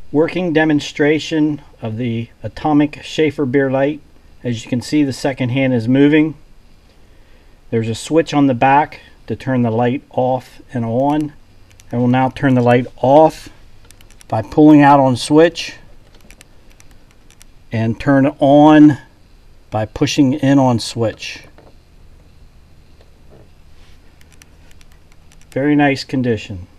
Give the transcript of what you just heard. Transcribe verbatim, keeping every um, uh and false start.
Working demonstration of the Atomic Sheaffer beer light. As you can see, the second hand is moving. There's a switch on the back to turn the light off and on. I will now turn the light off by pulling out on switch, and turn it on by pushing in on switch. Very nice condition.